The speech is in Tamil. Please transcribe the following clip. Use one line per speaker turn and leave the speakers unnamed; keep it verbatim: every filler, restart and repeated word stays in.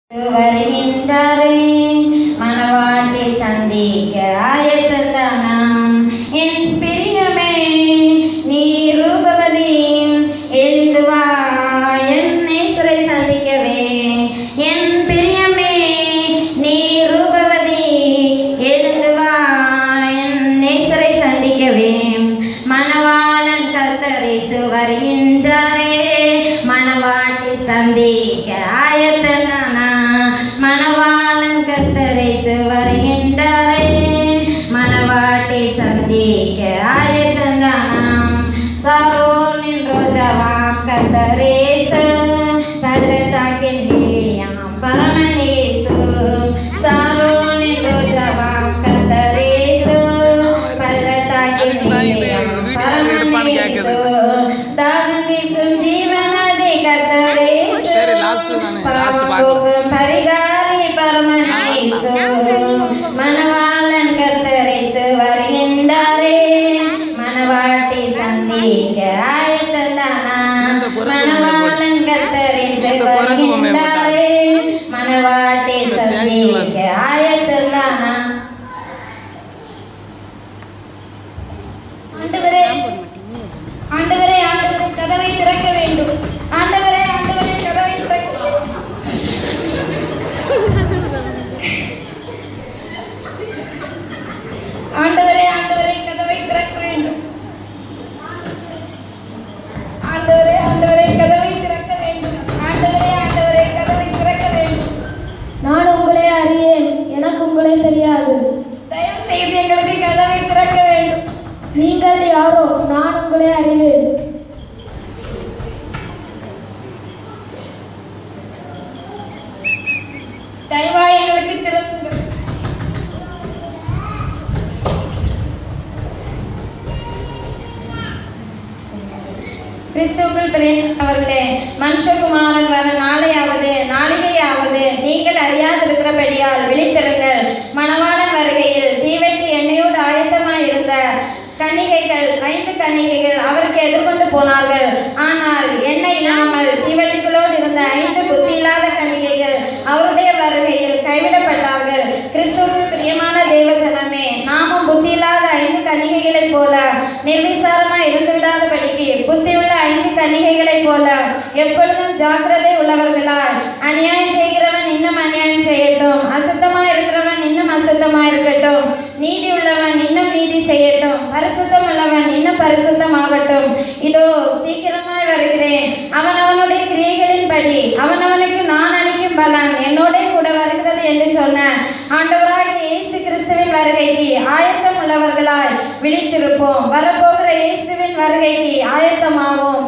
வருகின்றாரே மனவாட்டி சந்திக்க ஆயத்தந்தானாம் என் பிரியமே நீ ரூபவதி எழுந்து வா என் நேசரை சந்திக்கவே என் பிரியமே நீ ரூபவதி எழுந்து வா என் நேசரை சந்திக்கவே மனவாளன் கர்த்தர் இயேசு வருகின்றாரே மனவாட்டி சந்திக்க ஆயத்தந்தானா மனவாளன் கர்த்தர் இயேசு வருகின்றாரே மனவாட்டி சந்திக்க ஆயத்தந்தானாம் சாரோனின் ரோஜாவாம் கர்த்தர் இயேசு பள்ளத்தாக்கின் லீலியாம் பரமன் இயேசு சாரோனின் ரோஜாவாம் கர்த்தர் இயேசு பள்ளத்தாக்கின் லீலியாம் பரமன் இயேசு தாகத்திற்கும் ஜீவனதி கர்த்தர் இயேசு பாவம் பரிகாரி பரமன் இயேசு மனவாளன் கர்த்தர் இயேசு வருகின்றாரே மனவாட்டி சந்திக்க ஆயத்தந்தானா மனவாளன் கர்த்தர் இயேசு வருகின்றாரே மனவாட்டி சந்திக்க ஆயத்தந்தானா
ஆண்டவரே ஆண்டவரே ஆண்டவரே கதவை திறக்க வேண்டும் ஆண்டவரே ஆண்டவரே கதவை திறக்க ஆண்டவரே ஆண்டவரே கதவை திறக்க வேண்டும் ஆண்டவரே ஆண்டவரே கதவை திறக்க வேண்டும் ஆண்டவரே ஆண்டவரே கதவை திறக்க வேண்டும்.
நான் உங்களை அறியேன், எனக்கு உங்களை தெரியாது.
தயவு செய்து எங்களுக்கு கதவை திறக்க வேண்டும்.
நீங்கள் யாரோ? நான் உங்களை அறிவேன்.
தயவாய் எங்களுக்கு திறக்குங்கள்.
கிறிஸ்துவுக்குள் பிரியமானவர்களே, மனுஷகுமாரன் வர நாளையாவது நாளிகையாவது நீங்கள் அறியாதிருக்கிறபடியால் விழித்திருங்கள். மணவாளன் வருகையில் தீவெட்டி எண்ணெயோடு ஆயத்தமாய் இருந்த கன்னிகைகள் ஐந்து கன்னிகைகள் அவருக்கு எதிர்கொண்டு போனார்கள். ஆனால் எண்ணெய் இல்லாமல் தீவெட்டிகளோடு இருந்த ஐந்து புத்தி இல்லாத கன்னிகைகள் அவருடைய வருகையில் கைவிடப்பட்டார்கள். கிறிஸ்துவுக்குள் பிரியமான தேவஜனமே, நாமும் புத்தி இல்லாத ஐந்து கன்னிகைகளைப் போல நிர்விசாரமாய் இருந்து விடாதபடிக்கு புத்தியுள்ள ஐந்து கன்னிகைகளைப் போல எப்பொழுதும் ஜாக்கிரதை உள்ளவர்களாய், அநியாயம் செய்கிறவன் இன்னும் அநியாயம் செய்யட்டும், அசுத்தமாய் இருக்கிறவன் இன்னும் அசுத்தமாய் இருக்கட்டும், நீதி உள்ளவன் இன்னும் நீதி செய்யட்டும், பரிசுத்தம் உள்ளவன் இன்னும் பரிசுத்தமாகட்டும். இதோ சீக்கிரமாய் வருகிறேன். அவன் அவனுடைய கிரியைகளின்படி அவனவனுக்கு நான் அளிக்கும் பலன் என்னோட கூட வருகிறது என்று சொன்ன ஆண்டவராகிய இயேசு கிறிஸ்துவின் வருகைக்கு ஆயத்தம் உள்ளவர்களாய் விழித்திருப்போம். வரப்போகிற இயேசுவின் வருகைக்கு ஆயத்தமாவோம்.